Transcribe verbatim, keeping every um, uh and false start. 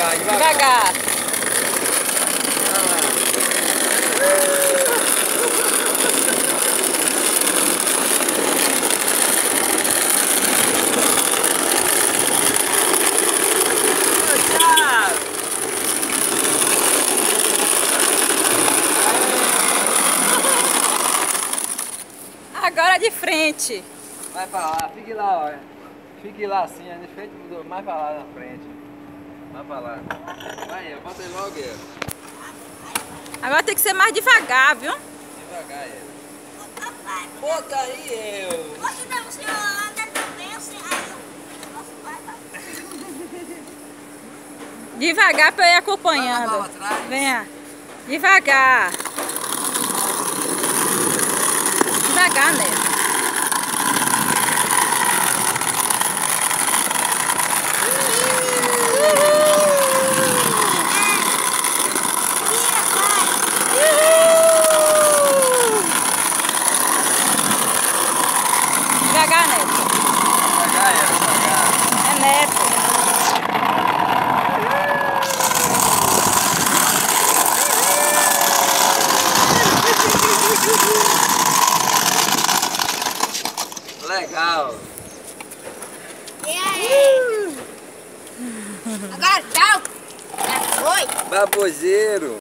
devagar, devagar. Devagar. Agora de frente. Vai pra lá, fique lá, olha. Fique lá assim, de frente, mais pra lá na frente. Vai pra lá. Vai, eu bota ele logo, eu. Agora tem que ser mais devagar, viu? Devagar, eu. Bota aí, eu. Você não, o senhor anda também, o senhor... Aí, nossa, vai, vai. Devagar pra eu ir acompanhando. Venha. Devagar. Devagar, né? Devagar, Neto. Devagar, eu. Devagar. É Neto. Legal. E aí? Agora, tchau. Já foi. Baboseiro.